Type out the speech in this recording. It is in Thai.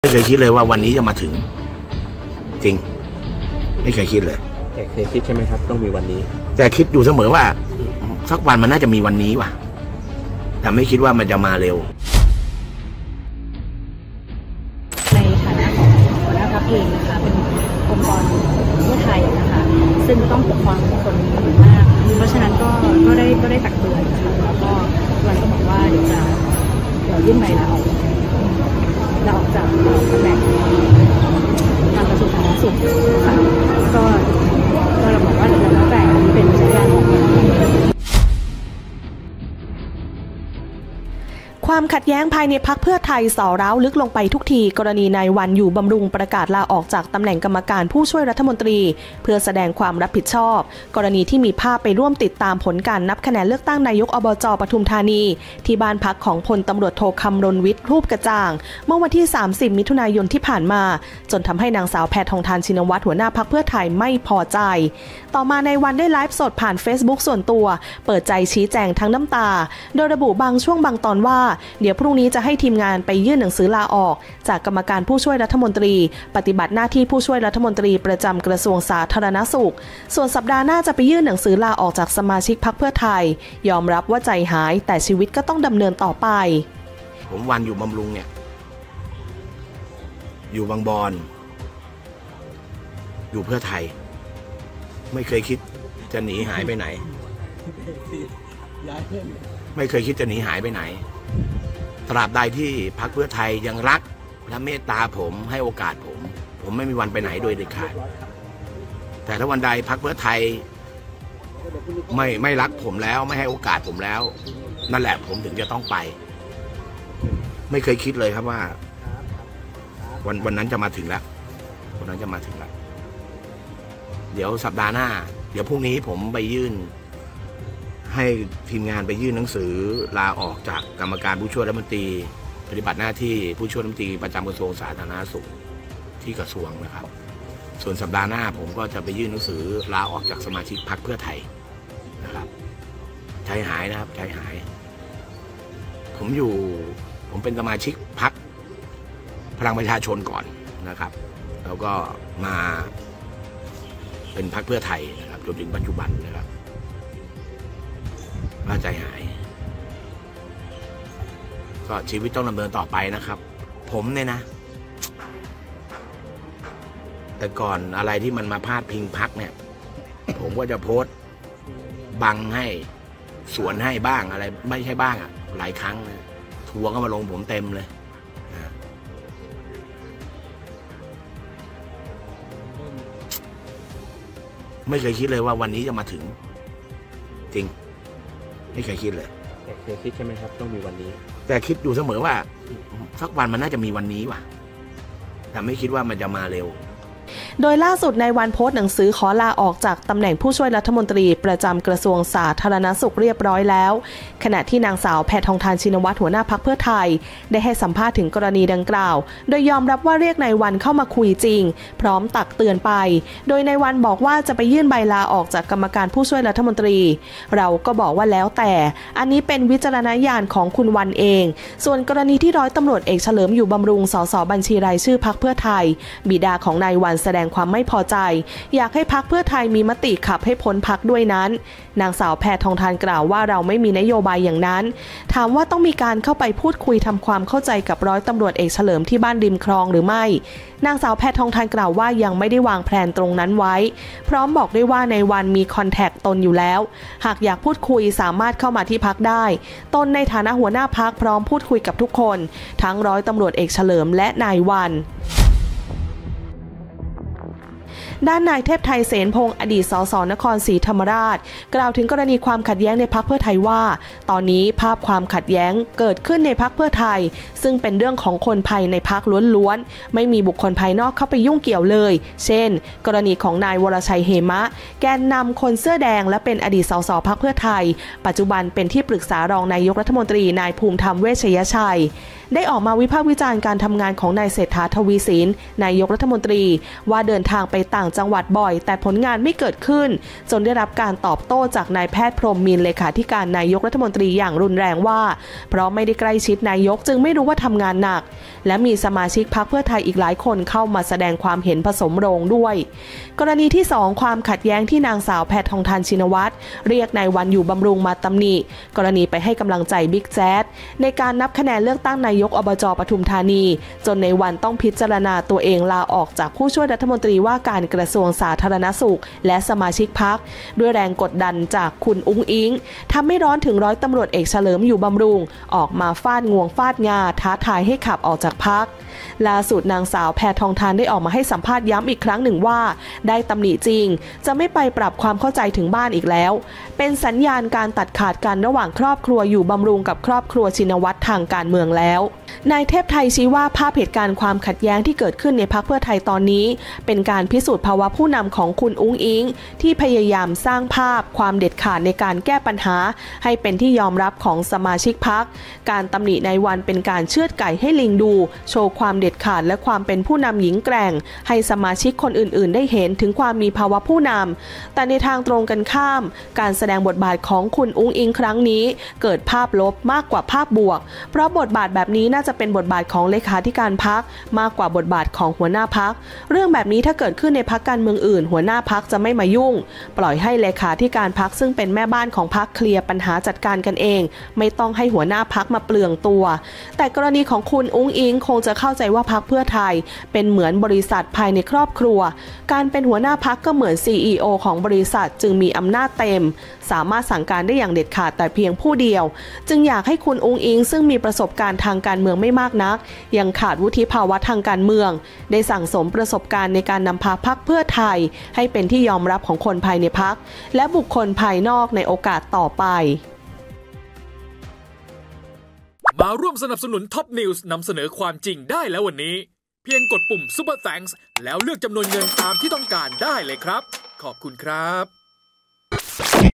ไม่เคยคิดเลยว่าวันนี้จะมาถึงจริงไม่เคยคิดเลยแต่เคยคิดใช่ไหมครับต้องมีวันนี้แต่คิดอยู่เสมอว่าสักวันมันน่าจะมีวันนี้ว่ะแต่ไม่คิดว่ามันจะมาเร็วในฐานะของหัวหน้าพรรคเองนะคะเป็นองค์กรเพื่อไทยนะคะซึ่งต้องปกป้องคนหมู่มากเพราะฉะนั้นก็ได้ตักเตือนนะคะแล้วก็วันก็บอกว่าเดี๋ยวยื่นใบลาออกจากตำแหน่งทางกระทรวงสาธารณสุขค่ะก็เราบอกว่าแล้วแต่เป็นสัญญาณออกมาความขัดแย้งภายในพรรคเพื่อไทยส่อร้าวลึกลงไปทุกทีกรณีนายวันอยู่บำรุงประกาศลาออกจากตำแหน่งกรรมการผู้ช่วยรัฐมนตรีเพื่อแสดงความรับผิดชอบกรณีที่มีภาพไปร่วมติดตามผลการนับคะแนนเลือกตั้งนายกอบจ.ปทุมธานีที่บ้านพักของพลตำรวจโทคำรณวิทย์รูปกระจ่างเมื่อวันที่30มิถุนายนที่ผ่านมาจนทำให้นางสาวแพทองธารชินวัตรหัวหน้าพรรคเพื่อไทยไม่พอใจต่อมาในวันได้ไลฟ์สดผ่าน Facebook ส่วนตัวเปิดใจชี้แจงทั้งน้ำตาโดยระบุบางช่วงบางตอนว่าเดี๋ยวพรุ่งนี้จะให้ทีมงานไปยื่นหนังสือลาออกจากกรรมการผู้ช่วยรัฐมนตรีปฏิบัติหน้าที่ผู้ช่วยรัฐมนตรีประจำกระทรวงสาธารณสุขส่วนสัปดาห์หน้าจะไปยื่นหนังสือลาออกจากสมาชิกพรรคเพื่อไทยยอมรับว่าใจหายแต่ชีวิตก็ต้องดำเนินต่อไปผมวันอยู่บำรุงเนี่ยอยู่บางบอนอยู่เพื่อไทยไม่เคยคิดจะหนีหายไปไหนไม่เคยคิดจะหนีหายไปไหนตราบใดที่พรรคเพื่อไทยยังรักและเมตตาผมให้โอกาสผมไม่มีวันไปไหนโดยเด็ดขาดแต่ถ้าวันใดพรรคเพื่อไทยไม่รักผมแล้วไม่ให้โอกาสผมแล้วนั่นแหละผมถึงจะต้องไปไม่เคยคิดเลยครับว่าวันนั้นจะมาถึงแล้ววันนั้นจะมาถึงแล้วเดี๋ยวสัปดาห์หน้าเดี๋ยวพรุ่งนี้ผมไปยื่นให้ทีมงานไปยื่นหนังสือลาออกจากกรรมการผู้ช่วยรัฐมนตรีปฏิบัติหน้าที่ผู้ช่วยรัฐมนตรีประจำกระทรวงสาธารณสุขที่กระทรวงนะครับส่วนสัปดาห์หน้าผมก็จะไปยื่นหนังสือลาออกจากสมาชิกพรรคเพื่อไทยนะครับใจหายนะครับใจหายผมเป็นสมาชิกพรรคพลังประชาชนก่อนนะครับแล้วก็มาเป็นพรรคเพื่อไทยนะครับจนถึงปัจจุบันนะครับใจหายก็ชีวิตต้องดำเนินต่อไปนะครับผมเนี่ยนะแต่ก่อนอะไรที่มันมาพาดพิงพรรคเนี่ยผมก็จะโพสต์บังให้สวนให้บ้างอะไรไม่ใช่บ้างอ่ะหลายครั้งนะทัวร์ก็มาลงผมเต็มเลยไม่เคยคิดเลยว่าวันนี้จะมาถึงจริงไม่เคยคิดเลยแต่เคยคิดใช่ไหมครับต้องมีวันนี้แต่คิดอยู่เสมอว่าสักวันมันน่าจะมีวันนี้ว่ะแต่ไม่คิดว่ามันจะมาเร็วโดยล่าสุดในวันโพสต์หนังสือขอลาออกจากตำแหน่งผู้ช่วยรัฐมนตรีประจำกระทรวงสาธารณสุขเรียบร้อยแล้วขณะที่นางสาวแพทองธารชินวัตรหัวหน้าพรรคเพื่อไทยได้ให้สัมภาษณ์ถึงกรณีดังกล่าวโดยยอมรับว่าเรียกนายวันเข้ามาคุยจริงพร้อมตักเตือนไปโดยนายวันบอกว่าจะไปยื่นใบลาออกจากกรรมการผู้ช่วยรัฐมนตรีเราก็บอกว่าแล้วแต่อันนี้เป็นวิจารณญาณของคุณวันเองส่วนกรณีที่ร้อยตำรวจเอกเฉลิมอยู่บำรุงสสบัญชีรายชื่อพรรคเพื่อไทยบิดาของนายวันแสดงความไม่พอใจอยากให้พรรคเพื่อไทยมีมติขับให้พ้นพรรคด้วยนั้นนางสาวแพทองธารกล่าวว่าเราไม่มีนโยบายอย่างนั้นถามว่าต้องมีการเข้าไปพูดคุยทำความเข้าใจกับร้อยตำรวจเอกเฉลิมที่บ้านริมคลองหรือไม่นางสาวแพทองธารกล่าวว่ายังไม่ได้วางแผนตรงนั้นไว้พร้อมบอกด้วยว่าในวันมีคอนแทคตนอยู่แล้วหากอยากพูดคุยสามารถเข้ามาที่พรรคได้ตนในฐานะหัวหน้าพรรคพร้อมพูดคุยกับทุกคนทั้งร้อยตำรวจเอกเฉลิมและนายวันด้านนายเทพไทยเสนพงศ์อดีตสสนครศรีธรรมราชกล่าวถึงกรณีความขัดแย้งในพรรคเพื่อไทยว่าตอนนี้ภาพความขัดแย้งเกิดขึ้นในพรรคเพื่อไทยซึ่งเป็นเรื่องของคนภายในพรรคล้วนๆไม่มีบุคคลภายนอกเข้าไปยุ่งเกี่ยวเลยเช่นกรณีของนายวรชัยเหมะแกนนำคนเสื้อแดงและเป็นอดีตสสพรรคเพื่อไทยปัจจุบันเป็นที่ปรึกษารองนายกรัฐมนตรีนายภูมิธรรมเวชยชัยได้ออกมาวิพากษ์วิจารณ์การทำงานของนายเศรษฐาทวีสินนายกรัฐมนตรีว่าเดินทางไปต่างจังหวัดบ่อยแต่ผลงานไม่เกิดขึ้นจนได้รับการตอบโต้จากนายแพทย์พรหมมินทร์เลขาธิการนายกรัฐมนตรีอย่างรุนแรงว่าเพราะไม่ได้ใกล้ชิดนายกจึงไม่รู้ว่าทำงานหนักและมีสมาชิกพรรคเพื่อไทยอีกหลายคนเข้ามาแสดงความเห็นผสมโรงด้วยกรณีที่ 2 ความขัดแย้งที่นางสาวแพทองธารชินวัตรเรียกนายวันอยู่บำรุงมาตำหนิกรณีไปให้กำลังใจบิ๊กแจ๊ดในการนับคะแนนเลือกตั้งนายกอบจ.ปทุมธานีจนในวันต้องพิจารณาตัวเองลาออกจากผู้ช่วยรัฐมนตรีว่าการกระทรวงสาธารณสุขและสมาชิกพรรคด้วยแรงกดดันจากคุณอุ๊งอิ๊งทำให้ร้อนถึงร้อยตำรวจเอกเฉลิมอยู่บำรุงออกมาฟาดงวงฟาดงาท้าทายให้ขับออกจากพรรคล่าสุดนางสาวแพทองธารได้ออกมาให้สัมภาษณ์ย้ำอีกครั้งหนึ่งว่าได้ตำหนิจริงจะไม่ไปปรับความเข้าใจถึงบ้านอีกแล้วเป็นสัญญาณการตัดขาดกันระหว่างครอบครัวอยู่บำรุงกับครอบครัวชินวัตรทางการเมืองแล้วนายเทพไทยชี้ว่าภาพเหตุการณ์ความขัดแย้งที่เกิดขึ้นในพรรคเพื่อไทยตอนนี้เป็นการพิสูจน์ภาวะผู้นำของคุณอุ๊งอิ๊งที่พยายามสร้างภาพความเด็ดขาดในการแก้ปัญหาให้เป็นที่ยอมรับของสมาชิกพรรคการตำหนินายวันเป็นการเชือดไก่ให้ลิงดูโชว์ความเด็ดขาดและความเป็นผู้นำหญิงแกร่งให้สมาชิกคนอื่นๆได้เห็นถึงความมีภาวะผู้นำแต่ในทางตรงกันข้ามการแสดงบทบาทของคุณอุ๊งอิ๊งครั้งนี้เกิดภาพลบมากกว่าภาพบวกเพราะบทบาทแบบนี้น่าจะเป็นบทบาทของเลขาธิการพรรคมากกว่าบทบาทของหัวหน้าพรรคเรื่องแบบนี้ถ้าเกิดขึ้นในพรรคการเมืองอื่นหัวหน้าพรรคจะไม่มายุ่งปล่อยให้เลขาธิการพรรคซึ่งเป็นแม่บ้านของพรรคเคลียร์ปัญหาจัดการกันเองไม่ต้องให้หัวหน้าพรรคมาเปลืองตัวแต่กรณีของคุณอุ๊งอิ๊งคงจะเข้าใจว่าพรรคเพื่อไทยเป็นเหมือนบริษัทภายในครอบครัวการเป็นหัวหน้าพรรคก็เหมือน CEO ของบริษัทจึงมีอำนาจเต็มสามารถสั่งการได้อย่างเด็ดขาดแต่เพียงผู้เดียวจึงอยากให้คุณอุ๊งอิ๊งซึ่งมีประสบการณ์ทางการเมืองไม่มากนักยังขาดวุฒิภาวะทางการเมืองได้สั่งสมประสบการณ์ในการนำพาพรรคเพื่อไทยให้เป็นที่ยอมรับของคนภายในพรรคและบุคคลภายนอกในโอกาสต่อไปมาร่วมสนับสนุนท็อปนิวส์นำเสนอความจริงได้แล้ววันนี้เพียงกดปุ่ม Super Thanks แล้วเลือกจำนวนเงินตามที่ต้องการได้เลยครับขอบคุณครับ